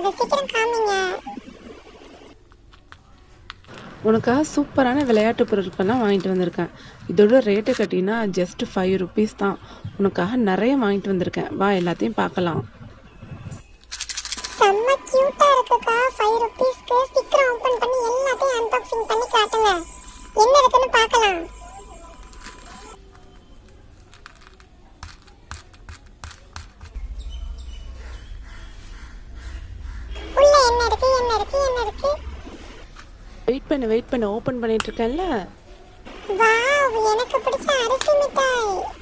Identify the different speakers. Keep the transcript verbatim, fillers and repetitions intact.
Speaker 1: முடியாது, சீக்கிரம் காமிங்க.
Speaker 2: உனக்காக சூப்பரான விளையாட்டு பொருட்கள்லாம் வாங்கிட்டு வந்திருக்கேன். இதோட ரேட்டு கட்டினா ஜஸ்ட் ஃபைவ் ருபீஸ் தான். உனக்காக நிறைய வாங்கிட்டு வந்திருக்கேன், வா எல்லாத்தையும் பார்க்கலாம்.
Speaker 1: செம்ம கியூட்டா இருக்குக்கா. ஃபைவ் ருபீஸ்க்கு சீக்கிரம் ஓபன் பண்ணி எல்லாத்தையும் அன்பாக்சிங் பண்ணி காட்டுங்க. என்ன இருக்குன்னு பார்க்கலாம். உள்ள என்ன இருக்கு என்ன இருக்கு என்ன இருக்கு?
Speaker 2: வெயிட் பண்ணு வெயிட் பண்ணு ஓப்பன் பண்ணிட்டு இருக்கேன்ல.
Speaker 1: வாவ், எனக்கு பிடிச்ச அரிசி மிட்டாய்.